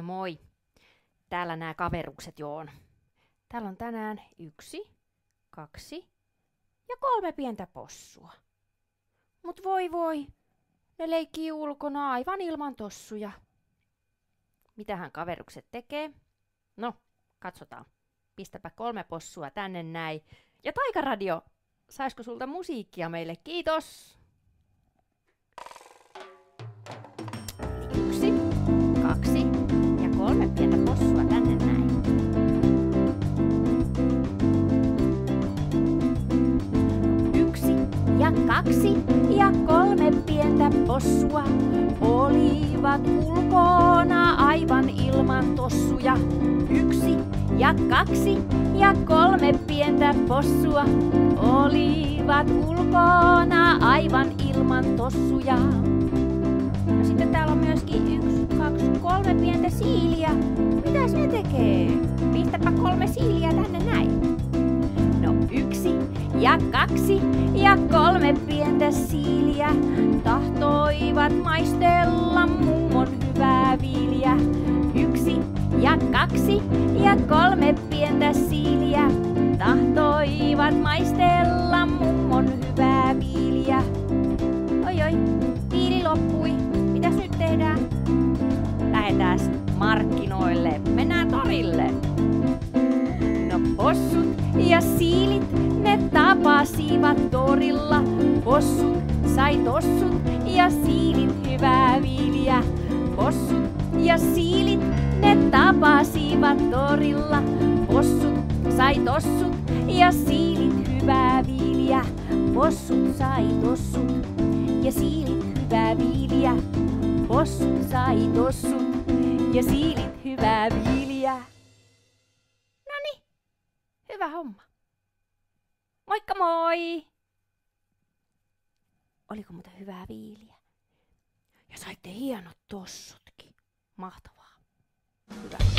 moi. Täällä nämä kaverukset jo on. Täällä on tänään 1, 2 ja 3 pientä possua. Mut voi, ne leikkii ulkona aivan ilman tossuja. Mitähän kaverukset tekee? No, katsotaan. Pistäpä 3 possua tänne näin. Ja Taikaradio, saisko sulta musiikkia meille? Kiitos! 1, 2 ja 3 pientä possua tänne näin. 1 ja 2 ja 3 pientä possua olivat ulkona aivan ilman tossuja. 1 ja 2 ja 3 pientä possua olivat ulkona aivan ilman tossuja. Ja sitten täällä on myöskin 1, 2, 3 pientä siiliä. Mitäs ne tekee? Pistäpä 3 siiliä tänne näin. No 1 ja 2 ja 3 pientä siiliä tahtoivat maistella mummon hyvää viiliä. 1 ja 2 ja 3 pientä siiliä tahtoivat maistella mummon hyvää viiliä. Oi, viili loppui. Mitäs nyt tehdään? Lähetääs markkinoille. Mennään torille. No possut ja siilit, ne tapasivat torilla. Possut sai tossut ja siilit hyvää viiliä. Possut ja siilit, ne tapasivat torilla. Possut sai tossut ja siilit hyvää viiliä. Possut sai tossut ja siilit hyvää viiliä. Possut sai tossut ja siilit hyvää viiliä. Noniin, hyvä homma. Moikka moi! Oliko muuten hyvää viiliä? Ja saitte hienot tossutkin. Mahtavaa. Hyvä.